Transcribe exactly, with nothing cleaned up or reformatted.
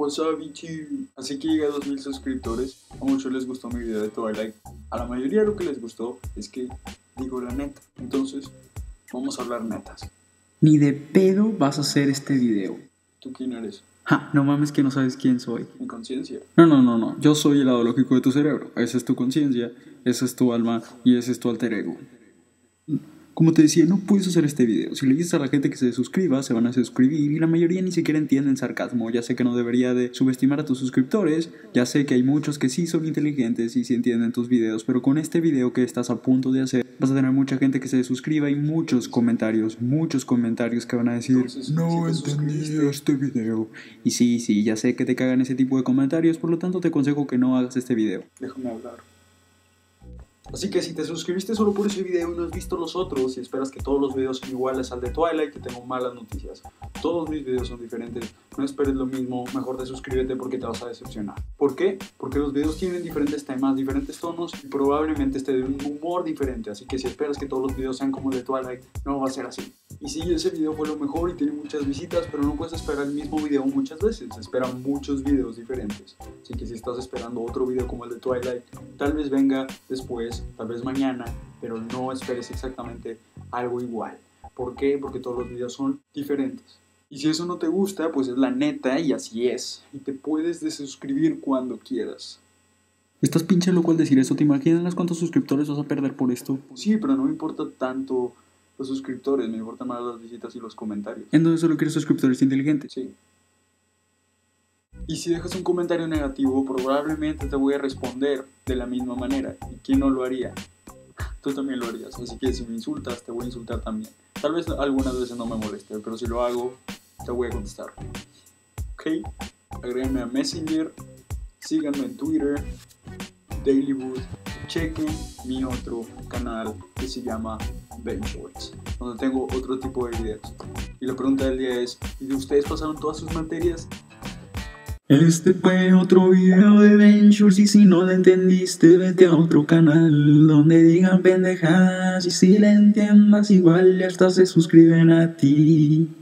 What's up, YouTube? Así que llegué a dos mil suscriptores. A muchos les gustó mi video de Twilight. A la mayoría lo que les gustó es que digo la neta. Entonces, vamos a hablar netas. Ni de pedo vas a hacer este video. ¿Tú quién eres? Ja, no mames que no sabes quién soy. Mi conciencia. No, no, no, no. Yo soy el lado lógico de tu cerebro. Esa es tu conciencia, esa es tu alma y ese es tu alter ego. Como te decía, no puedes hacer este video. Si le dices a la gente que se suscriba, se van a suscribir y la mayoría ni siquiera entienden sarcasmo. Ya sé que no debería de subestimar a tus suscriptores, ya sé que hay muchos que sí son inteligentes y sí entienden tus videos, pero con este video que estás a punto de hacer, vas a tener mucha gente que se suscriba y muchos comentarios, muchos comentarios que van a decir, Entonces, no si te entendí suscribiste- este video. Y sí, sí, ya sé que te cagan ese tipo de comentarios, por lo tanto te aconsejo que no hagas este video. Déjame hablar. Así que si te suscribiste solo por ese video y no has visto los otros y esperas que todos los videos sean iguales al de Twilight, te tengo malas noticias. Todos mis videos son diferentes, no esperes lo mismo, mejor te suscríbete porque te vas a decepcionar. ¿Por qué? Porque los videos tienen diferentes temas, diferentes tonos y probablemente esté de un humor diferente, así que si esperas que todos los videos sean como el de Twilight, no va a ser así. Y sí, ese video fue lo mejor y tiene muchas visitas, pero no puedes esperar el mismo video muchas veces, esperan muchos videos diferentes. Así que si estás esperando otro video como el de Twilight, tal vez venga después, tal vez mañana, pero no esperes exactamente algo igual. ¿Por qué? Porque todos los videos son diferentes. Y si eso no te gusta, pues es la neta y así es. Y te puedes desuscribir cuando quieras. ¿Estás pinche loco al decir eso? ¿Te imaginas cuántos suscriptores vas a perder por esto? Sí, pero no me importa tanto los suscriptores, me importan más las visitas y los comentarios. Entonces solo quieres suscriptores inteligentes. Sí. Y si dejas un comentario negativo, probablemente te voy a responder de la misma manera. ¿Y quién no lo haría? Tú también lo harías. Así que si me insultas, te voy a insultar también. Tal vez algunas veces no me moleste, pero si lo hago, te voy a contestar. ¿Ok? Agréguenme a Messenger, síganme en Twitter, Dailywood, chequen mi otro canal que se llama Ben Shorts, donde tengo otro tipo de videos. Y la pregunta del día es, ¿y ustedes pasaron todas sus materias? Este fue otro video de Ventures y si no lo entendiste vete a otro canal donde digan pendejadas y si le entiendas igual ya hasta se suscriben a ti.